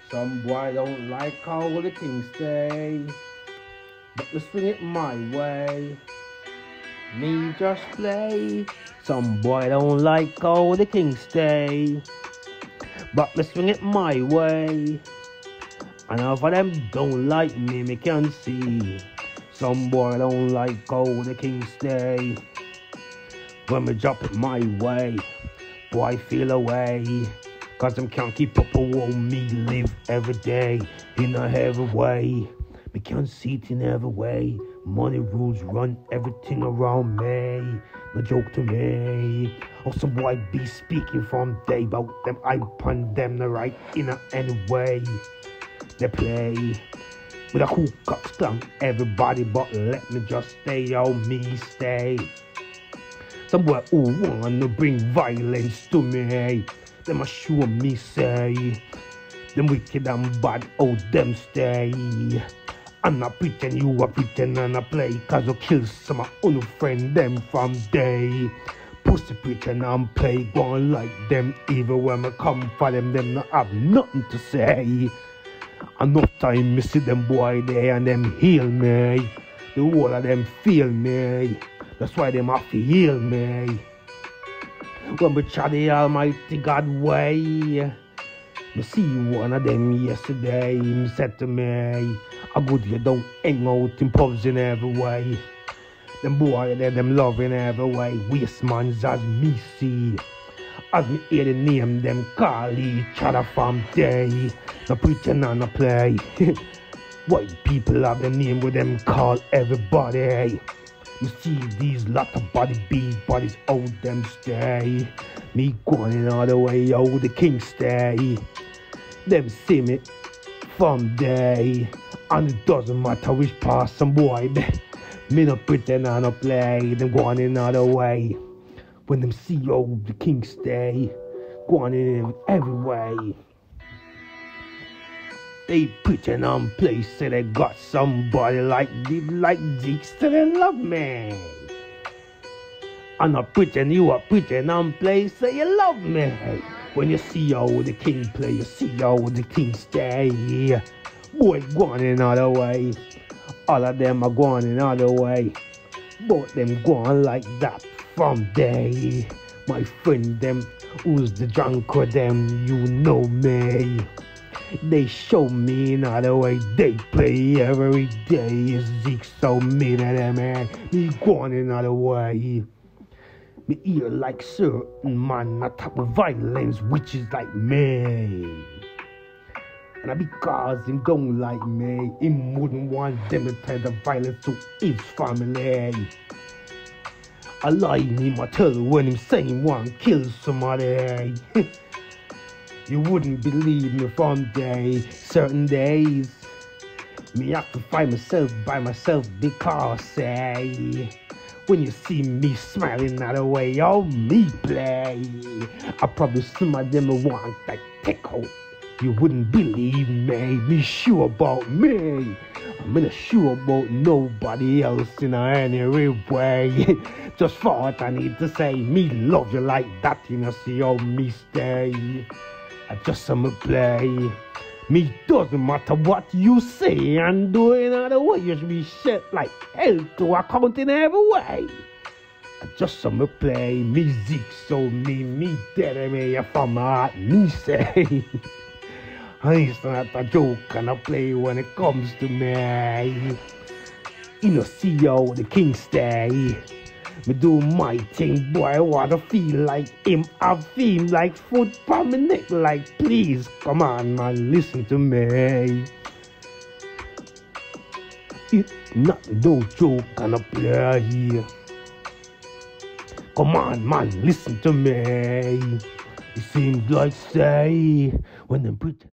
Some boy don't like how the king stay, but we swing it my way. Me just play. Some boy don't like how the king stay, but we swing it my way. And half of them don't like me can see. Some boy don't like how the king stay. When we drop it my way, boy feel away. Cause them can't keep up with me live every day in a heavy way. Me can't see it in every way. Money rules run everything around me. No joke to me. Or some boy be speaking from day about them. I pun them the right in any way. They play with a cool cock stung everybody, but let me just stay on me stay. Some boy who wanna bring violence to me, them a show me say, them wicked and bad, oh them stay. I'm not pretend you are pretend and I play, cause you kill some of your friend them from day. Pussy pretend and play, going like them, even when I come for them not have nothing to say. Enough time me see them boy there and them heal me. The whole of them feel me. That's why them have to heal me. When we try the Almighty God way, me see one of them yesterday. He said to me, "I good you don't hang out in pubs in every way. Them boy there, them love in every way. Waste mans as me see. As me hear the name, them call each other from day. No pretend and no play. White people have the name with them call everybody. Me see these lot of big bodies, how them stay. Me going all the way, how the king stay. Them see me from day. And it doesn't matter which part some boy there. Me no pretend and no play. Them going in all the way. When them see how the king stay, going in every way. They pretend and play, say they got somebody like Zeeks, so they love me. I'm not pretend, you are pretend and play, say you love me. When you see how the king play, you see how the king stay. Boy, going in other way. All of them are going in other way. But them going like that from day. My friend them, who's the drunk with them, you know me. They show me another way, they play every day. It's Zeke so mean at them, man. Me going another way. Me ear like certain man, not type of violence, which is like me. And because him don't like me, him wouldn't want them to tell the violence to his family. I lie him, I tell when him saying one kill somebody. You wouldn't believe me from day, certain days. Me have to find myself by myself because say, when you see me smiling that way, oh me play. I probably some of them want that take out. You wouldn't believe me sure about me. I'm not sure about nobody else in any way. Just thought I need to say, me love you like that, you know, see how me stay. I just some play. Me doesn't matter what you say and do in other way. You should be shit like hell to account in every way. I just some play. Me Zeke so me dead me from my heart. Me say. It's not a joke and I play when it comes to me. You know see how the king stay. Me do my thing, boy, I wanna feel like him. I feel like foot from my neck, like please, come on man, listen to me. It's not no joke and I play here. Come on man, listen to me. It seems like say, when them pretend